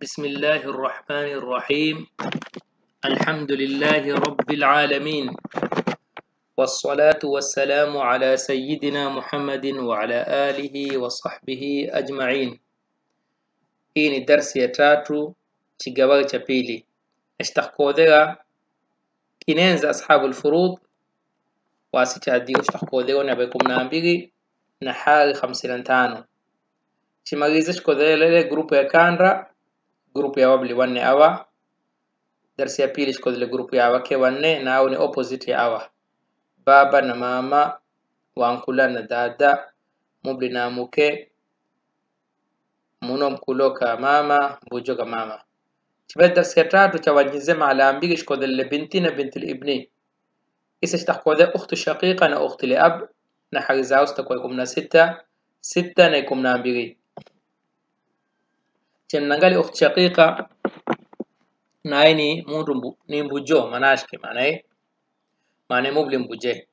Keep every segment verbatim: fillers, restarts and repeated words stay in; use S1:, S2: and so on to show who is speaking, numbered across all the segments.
S1: بسم الله الرحمن الرحيم. الحمد لله رب العالمين، والصلاة والسلام على سيدنا محمد وعلى آله وصحبه أجمعين. Hii ni darsi ya tatu kigawa cha pili. Ishtakodega kinenza ashabul furud wasitadiyo ishtakodega na bekum na mbili na hali hamsini na tano. Chimaliza shikodele grupu ya kandra grupu ya wabli wanne awa. Darsi ya pili shikodele grupu ya wake wanne na au ni opposite ya awa. Baba na mama, wankula na dada, mubli na muke, muno mkuloka mama, mbujoka mama. Chibet darsi ya tatu cha wajizema ala mbili shikodele binti na binti ibni. Isa shitakode ukhtu shaqiqa na ukhtu li ab na hagizao sitakuwa ikumna sita, sita na ikumna mbili. Chenangali ukhtu shaqiqa na aini mundu ni mbujo manashke manae maana mubli mbuje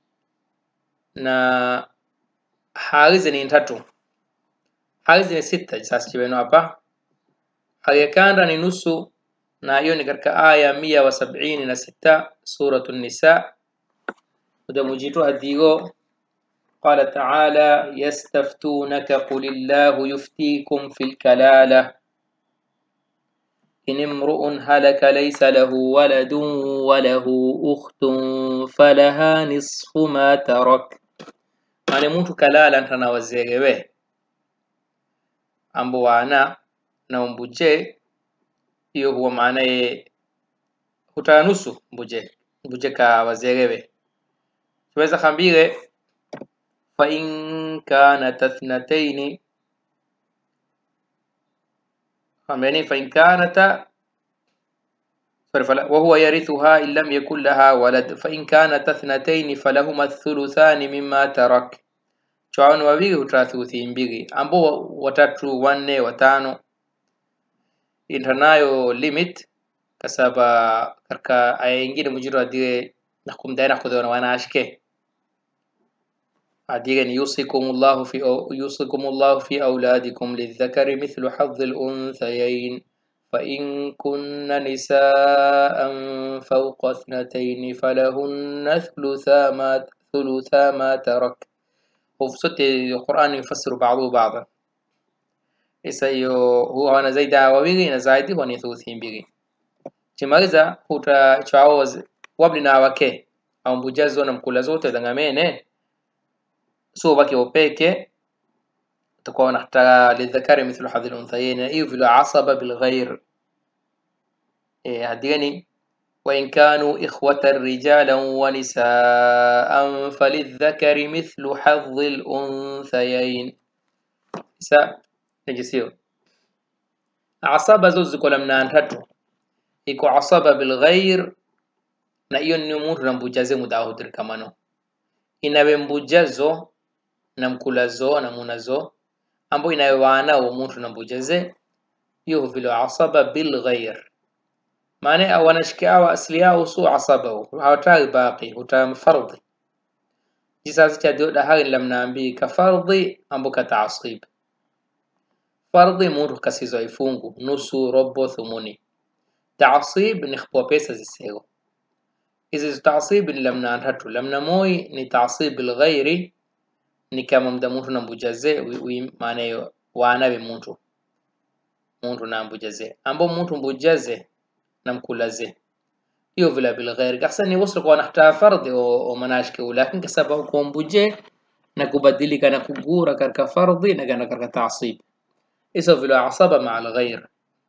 S1: na halizi ni tatu halizi ni sita. Sasa chibeno hapa hayakanda ni nusu na hiyo ni katika aya mia na sabini na sita suratul nisa. Ndio mujitu hadigo قال تعالى يستفتونك قل الله يفتيكم في الكلالة إن امرؤ هلك ليس له ولد وله أخت فلها نصف ما ترك. يعني mtu kalala ntana wazegewe ambo wana na mbuje, hiyo huwa maana ye hutanusu mbuje mbuje ka wazegewe. Tuweza khambire fa in kanat ithnatayn خمسين فإن كانت وهو يرثها إن لم يكن لها ولد فإن كانت اثنتين فلهما الثلثان مما ترك. Chawani wawili hutrathuthi mbili ambo watatu wanne watano intanayo limit kasaba karka aya ingine mujiru adire nakumdaina kudona wanashike adire ni yusikumullahu fi yusikumullahu fi auladikum lidhakari mithlu hadhil unthayayn فإن كن نساء فوق اثنتين فلهن ثلثا ما ثلثا ما ترك. وفصلت القرآن يفسر بعضه بعضا. إسا هو أنا زيدا وبيجي نزايدي هو ثلثين بيجي. Chimaliza hutachaoz wablina wake au mbujazo na mkula zote dangamene so baki opeke تكون نحتاج للذكر مثل حظ الأنثيين يفعل عصب بالغير. إيه هديني وإن كانوا إخوة رجالا ونساء فللذكر مثل حظ الأنثيين. سا نجسيو عصب زوز كلامنا انتو يكو عصب بالغير na hiyo ni mtu nambujaze mudahudir kamano inawe mbujazo na mkulazo na munazo ambo inayowana wa mtu nambujaze hiyo vile asaba bil ghair maana wanashika wa asli yao su asaba hawataki baki hutam fardhi. Jisasi cha dio dahari lamnaambi ka fardhi ambo ka taasib fardhi mtu kasizo ifungu nusu robo thumuni taasib ni khpo pesa zisego izi taasib lamna tatu lamna moi ni taasib bil ghairi ni kama mda mtu nambujaze maana hiyo waanawe mtu mtu nambujaze ambo mtu mbujaze na mkulaze hiyo vile bil ghair kasa ni wasl kwa nahta fardhi o manashke lakini kasaba kwa mbuje na kubadilika na kugura katika fardhi na kana katika taasib hizo vile asaba ma al ghair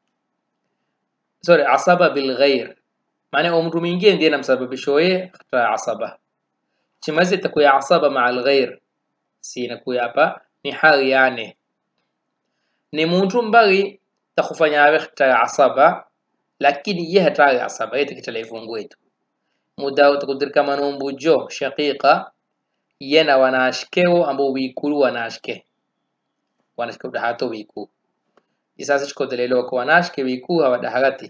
S1: sorry asaba bil ghair maana mtu mwingine ndiye anamsababisha yeye ta asaba chimazi takuya asaba ma al ghair sina kuya hapa ni hali yani ni mtu mbali takufanya awekta asaba lakini yeye hatari asaba yete kitalefungu yetu muda utakudir kama nombujo shaqiqa yena wanashkeo ambo wikulu wanashke wanashke dahato wiku isasa chiko dalelo kwa wanashke wiku hawadahagati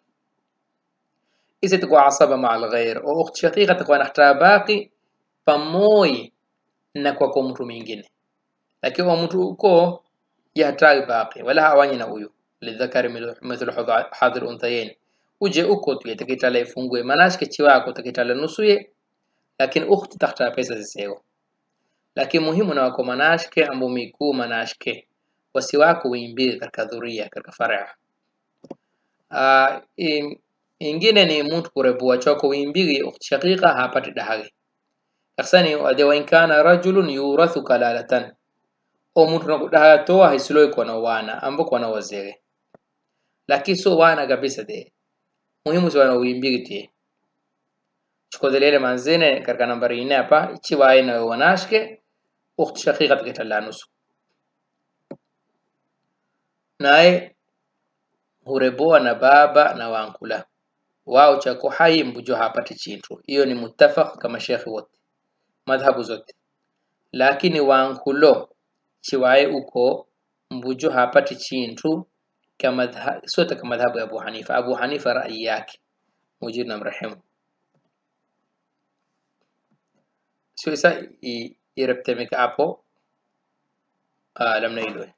S1: isi tukwa asaba ma al-ghair o ukht shaqiqa tukwa nahta baqi pamoja na kwa kwa mtu mwingine lakini wa mtu uko ya hatari baqi wala hawanyi na huyo lidhakari mithlu hadhi al-unthayayn. Uje uko tu yatakitala ifungue manashke chiwako takitala nusuye, lakini ukhti takhta pesa zisego. Lakini muhimu na wako manashke ambu miku manashke wasi wako uimbige katika dhuria katika faraa. Uh, in, ingine ni mtu kurebuwa choko uimbige ukhti shaqiqa hapati dahage. Aksani wade wa inkana rajulun yurathu kalalatan. O mtu nakudaha toa hisiloi kwa na wana ambo kwa na wazege. Lakini so wana kabisa de. Muhimu si wana uimbige tie. Chukodelele manzine katika nambari ine hapa ichi wae na wanashke ukhti shaqiqa takitala nusu. Nae hureboa na baba na wankula. Wao chako hai mbujo hapati chintu. Iyo ni mutafaq kama shekhi wote. Madhabu zote. Lakini wankulo chiwae uko mbujo hapati chintu kama sote kama madhabu ya Abu Hanifa. Abu Hanifa rai yake. Mujid na mrahimu. Sio isa ireptemeka hapo ah lamna ilwe.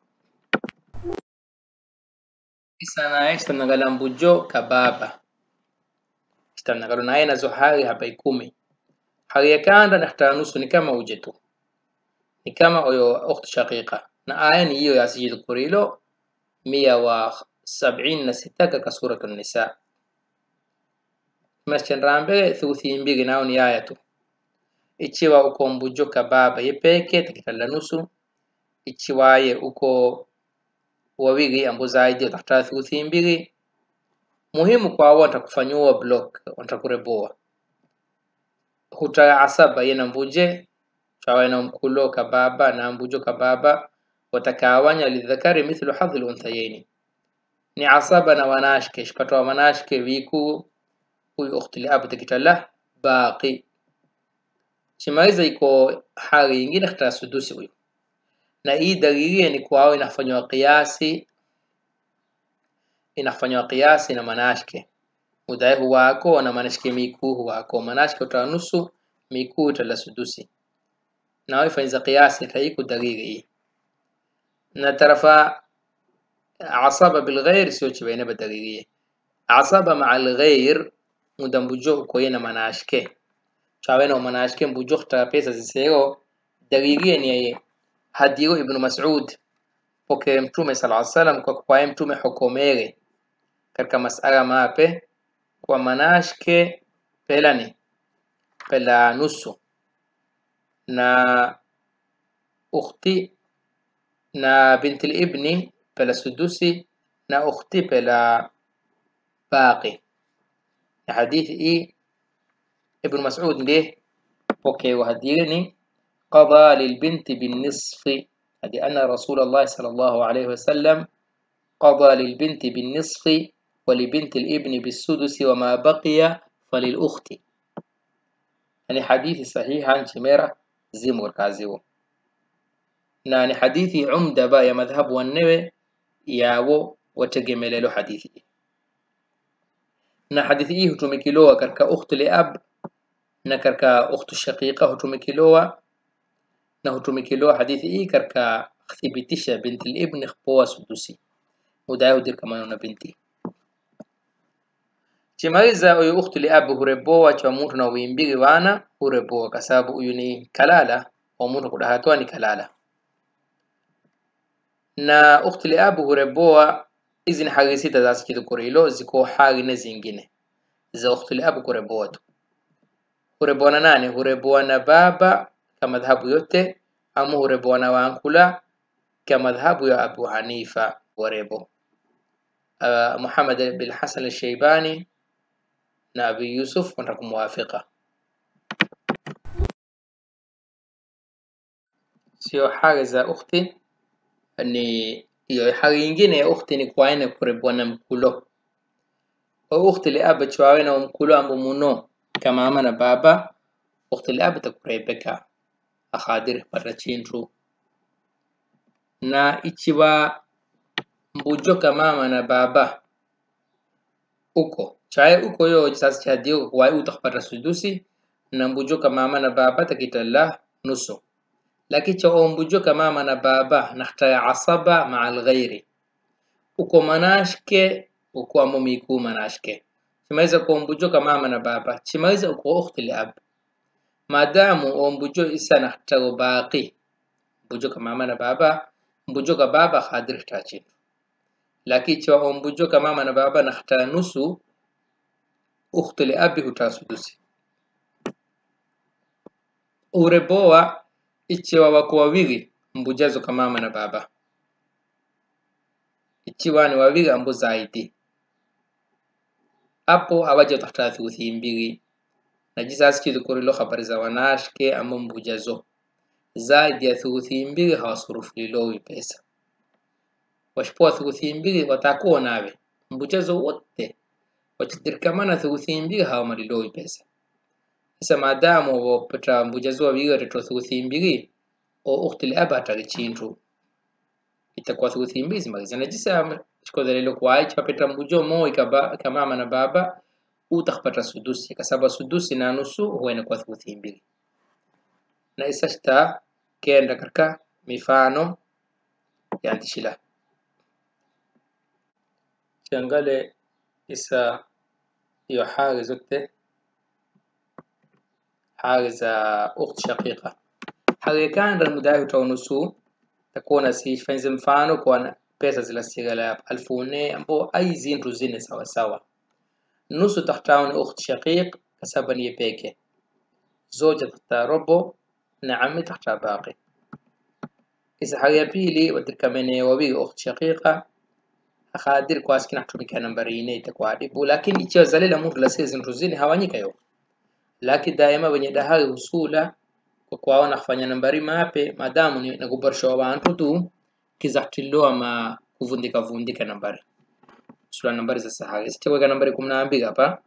S1: Isa na isa nagala mbujo kababa. Isa nagalo na aina zo hari hapa ikumi. Hari ya kanda nakhta nusu ni kama ujetu. Ni kama oyo ukhti shaqiqa. Na aya ni hiyo ya Sayyid Kurilo mia wa sabini na sita katika suratul Nisa. Mashan rambe thuthi mbigi nao ni aya tu. Ichiwa uko mbujo kababa yepeke takitala nusu. Ichiwaye uko wawigi ambu zaidi utakta thuthi mbigi. Muhimu kwa wanta kufanyuwa block, wanta kureboa. Huta asaba yena mbuje, chawa na mkulo kababa na mbujo kababa, watakawanya lidhakari mithlu hadhi al-unthayayn. Ni asaba na wanashke, shpato wa wanashke wiku, huyu ukhti li abu takitala, baqi. Chimaiza iko hali ingine khata sudusi huyu. Na hii dalili ni kwa hao inafanywa qiyasi, inafanywa qiyasi na manashke. Udai wako na manashke miku wako. Manashke utanusu, miku utala sudusi. Na wao ifanyza qiyasi taiku dalili. Na tarafa asaba bilghayr sio chibaina badalili. Asaba ma'a al-ghayr mudambujo ko yena manashke. Chawena manashke mbujo khta pesa zisego dalili ni hadiyo Ibn Mas'ud poke mtume sallallahu alaihi wasallam kwa kwa mtume hukomere katika masala mape kwa manashke pelani pela nusu na ukhti na binti ibni pela sudusi na ukhti pela baqi. Hadithi hii Ibn Mas'ud ndiye poke wahadini قضى للبنت بالنصف هذه أن رسول الله صلى الله عليه وسلم قضى للبنت بالنصف ولبنت الابن بالسدس وما بقي فللأخت. يعني حديث صحيح عن شميرة زمور كازيو. يعني حديثي عمدة با يا مذهب والنوي ياو وتجمل له حديثي. نا حديثي هتمكلوه كركا أخت لأب نا كركا أخت الشقيقة هتمكلوه na hutumikiloa hadithi hii katika kuthibitisha binti al-ibn khpoa sudusi. Mudayo dir kama na binti. Chimaliza uyu ukhti li abu hureboa cha mtu na uimbigi wana hureboa kwa sababu uyu ni kalala wa mtu kudahatwa ni kalala. Na ukhti li abu hureboa hizi ni hali sita za Sayyid Kurilo ziko hali na zingine. Za ukhti li abu hureboa tu. Hureboa na nani? Hureboa na baba kama madhhabu yote amu hureboa na wankula kama madhhabu ya Abu Hanifa warebo. Uh, Muhammad bin Hasan al-Shaybani na Abi Yusuf wanakumuwafika. Sio hali za ukhti ni hiyo hali nyingine ya ukhti ni kwa ina kureboa na mkulo. Au ukhti li aba chwawe na mkulo ambu muno kama mama na baba ukhti li aba takurebeka akhadir parachintu. Na ichiwa mbujo kama mama na baba uko chae uko yo sasa chadio kwa utakpata sudusi na mbujo kama mama na baba takitala nusu. Lakini cha mbujo kama mama na baba nakhta asaba ma'a al-ghayri uko manashke uko amumiku manashke chimaweza kuwa mbujo kama mama na baba chimaweza uko ukhti liab madamu ombujo isa nakhtago baqi mbujo kama mama na baba mbujo ka baba khadir tachin lakini chwa ombujo kama mama na baba nakhta nusu ukhti liab hutasudusi ureboa ichiwa wako wawili mbujazo kama mama na baba ichiwa ni wawili ambu zaidi hapo awaje takhta thuthi mbili na jisasi chidukurilo habari za wanashke ambu mbujazo zaidi ya thuthi mbili hawasurufu lilowi pesa washpoa thuthi mbili watakuwa nawe mbujazo wote wachidirkamana thuthi mbili hawa lilowi pesa sasa maadamu wapata mbujazo wawili watoto thuthi mbili o ukhti liab atagichintu itakuwa thuthi mbili zimagiza na jisa shikodhalilo kwa aichi wapeta mbujo mo kama mama na baba utakhpata sudusi kasaba sudusi na nusu huwa inakuwa thuthi mbili na isa shita kenda katika mifano ya antishila kiangale isa hiyo hali zote hali za ukhti shaqiqa hali kanda mudahi utaonusu takuwa si fanzi mfano kwa pesa zila sigala alfu nne ambo ai zintu zine sawa sawa nusu takhtaun ukhti shaqiq kasaba ni peke zoja takhta robo na ammi takhta baqi isa hali ya pili wadirkamene wawi ukhti shaqiqa akhadir kwa askina kutumika nambari nne itakuwa adibu lakini ichiwa zalila mtu la sisi zintu zine hawanyika yo lakini daima wenye dahali husula kwa kwaona kufanya nambari mape madamu ni nakuboresha abantu tu kizaktillo ama kuvundika vundika nambari sura nambari za sahali sitaweka nambari kumi na mbili hapa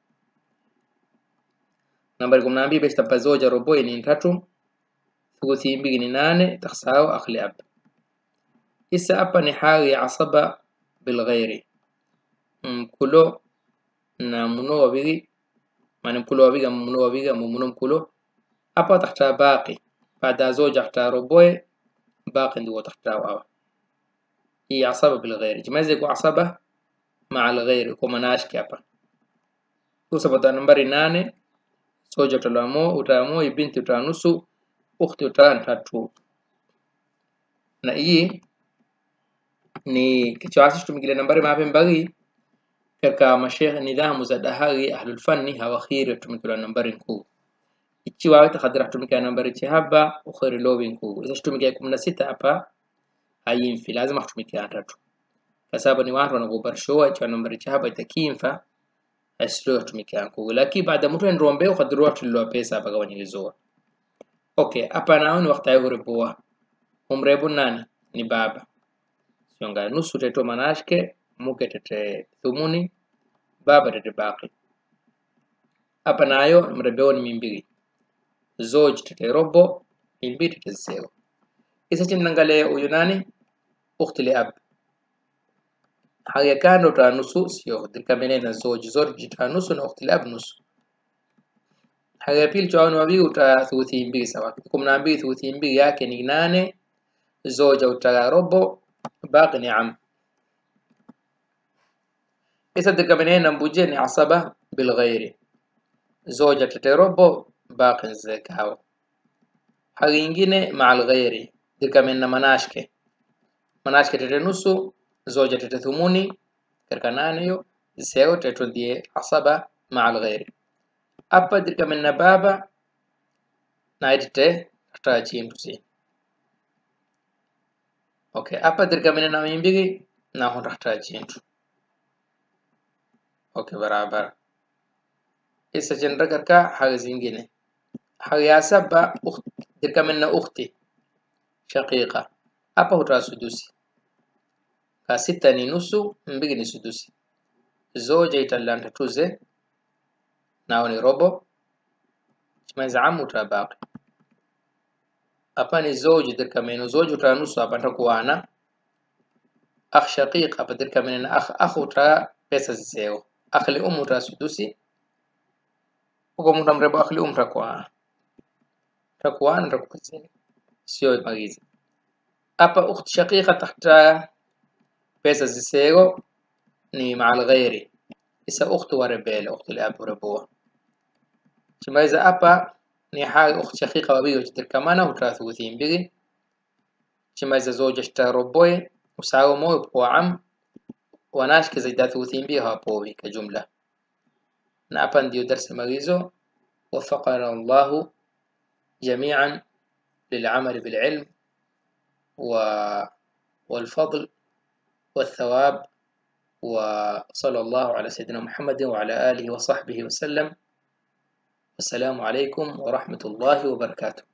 S1: nambari kumi na mbili basi tapazoja robo ni tatu thuthi mbili ni nane takhsao akhli ab isa hapa ni hali ya asaba bilghairi mkulo na muno wawili maana mkulo wawili muno wawili muno mkulo hapa takhta baqi baada zoja takhta roboe baqi ndio takhta wa hii asaba bilghairi jimaze ku asaba مع الغير kwa manashki hapa tusabata nambari nane soja utalamo utamo binti utanusu ukhti utan tatu na hii ni kichwasi tumigile nambari mape mbagi kaka mashaikh nidhamu za dahari ahlul fanni hawa khiri tumikila nambari kuu ichiwa takadira tumika nambari chihaba ukhiri lowing kuu isa tumika kumi na sita hapa hayimfi lazima tumika tatu kasaba ni watu wanagobarshoa ichiwa nambari chihaba itakimfa asilo tumika kuu lakini baada mtu ndombe ukadiriwa tulwa pesa hapa kwa nyilizoa okay hapa naoni wakati ayo ripoa umrebu nani ni baba yonga nusu teto manashke muke tete thumuni baba tete baqi hapa nayo mrebeo ni mbili zoj tete robo mbili tete zero isa chinangale uyu nani ukhti liab haya kando ta nusu sio dikamene na zoj zoj ta nusu na ukhti liab nusu haya pili chawano wabi uta thuthi mbili sawa kumi na mbili thuthi mbili yake ni nane zoja uta robo باقي نعم إذا كمان نبوجي نعصبة بالغير زوجة تتربو باقي الزكاة حاجة إنجينة مع الغير دي كمان مناشكة مناشكة تتنسو زوجة تتثموني كركنانيو سيو تتودي عصبة مع الغير أبا دي كمان بابا نايدته تتاجين تسي okay hapa dirgamene na mbili na hunahitaji chintu okay barabara isa chendra karka hali zingine hali ya saba dirgamene na ukhti shaqiqa hapa hutoa sudusi ka sita ni nusu mbili ni sudusi zoja italanta tuze nao ni robo chimaza amu tabaqi hapa ni zoji dirkamene zoji utanusu hapa ntakuwana akh shaqiq hapa dirkamene akh akh uta pesa ziseo akhli umu uta sudusi uko mtu mrebo akhli umu takuwa takuwana takuwa sio magizi hapa ukhti shaqiqa tahta pesa zisego ni مع الغير isa ukhti warebele ukhti الاب وربوه شمايزا أبا ni حاجة أخت شقيقة وبيو تتركمانا وتراثوثين بيجي شمايزا زوجة اشتاروبوي وساو مو بقوا عم وناش كزي داثوثين بيها بوي كجملة نابان ديو درس مغيزو وفقنا الله جميعا للعمل بالعلم و... والفضل والثواب وصلى الله على سيدنا محمد وعلى آله وصحبه وسلم. السلام عليكم ورحمة الله وبركاته.